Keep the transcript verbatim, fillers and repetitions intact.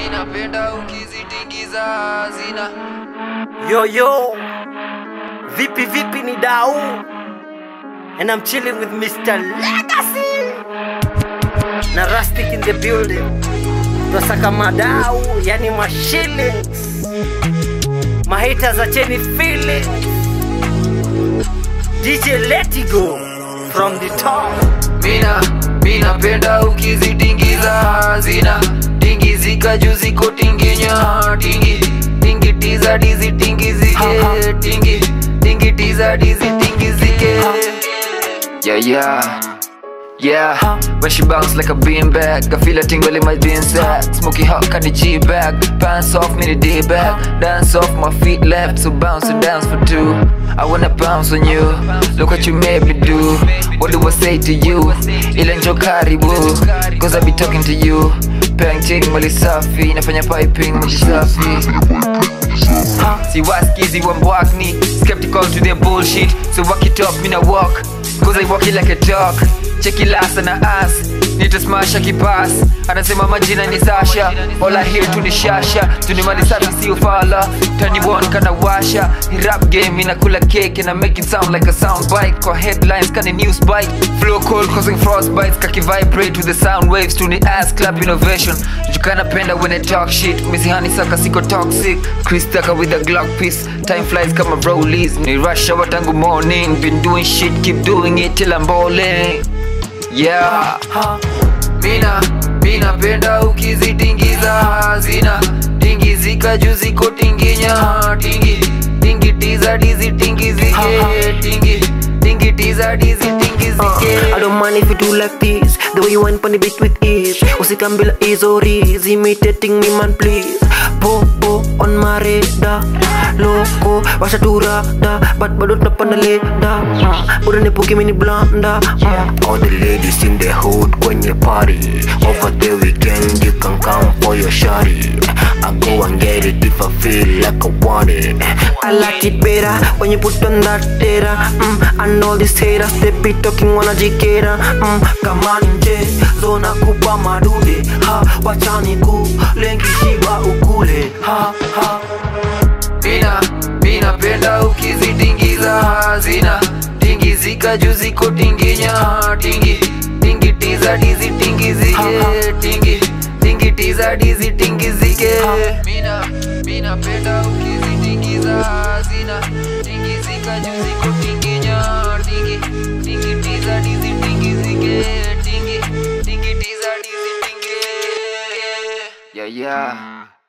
Minapenda ukizitingiza zina. Yo yo, vipi vipi ni Dau, and I'm chilling with Mister Legacy na Rustic in the building. Tunasaka madau, yani ma shillings. Ma haters acheni feeling. D J let it go from the top. Mina, minapenda ukizitingiza zina. Tingizika juzi ko tinginya. Tingi, tingitiza dizi tingizike. Tingi, tingitiza dizi tingizike. Yeah yeah yeah, when she bounce like a beanbag, I feel a tingle in my jeans sack. Smoky hot, cut the G back. Pants off, me the D back. Dance off, my feet left, so bounce and dance for two. I wanna bounce on you. Look what you made me do. What do I say to you? Ilenjo karibu, cause I be talking to you. Painting mali safi, nafanya piping mali safi. See what's easy when walk me. Skeptical to their bullshit, so walk it up, me na walk. Cause I walk it like a dog. Check it last and I ass. Need to smash a kipass. Anasema majina ni Sasha. All I hear to ni shasha. Tunimali safi si ufala. Tani one kana washa. He rap game inakula cake and I make it sound like a sound bite. Kwa headlines kani news bite. Flow cold causing frostbites. Kaki vibrate with the sound waves. To ni ass clap innovation. Jukana penda when I talk shit. Misihani saka siko toxic. Chris Tucker with a Glock piece. Time flies kama rollies. Ni rush hour tangu morning. Been doing shit, keep doing it till I'm bowling. Yeah, mina, minapenda ukizitingiza zina. Tingizika juzi ko tinginya. Tingi, tingitiza dizi tingizike. Tingi, tingitiza dizi tingizike. I don't mind if you do like this, the way you wine pon the beat with ease. Usikambila is or is imitating me man please. Popo on my radar, loco washa turada, but bado tunapanda leda. Bora nipuke mini blanda. All the ladies in the hood kwenye party. Over the weekend you can come for your shawty. I go and get it if I feel like I want it. I like it better when you put on that data. Mm, and all these haters they be talking wanajikera. Mm, kama nje zona kupa madude. Ha, wachani ku lengi shiba ukule. Ha ha. Mina, minapenda ukizitingiza zina. Tingizika juzi ko tinginya. Tingi, tingitiza dizi tingizike. Tingi, tingitiza dizi tingizike. Mina, minapenda ukizitingiza zina. Tingizika juzi ko tinginya. Tingi, tingitiza dizi tingizike. Tingi, tingitiza dizi tingizike. Yeah yeah.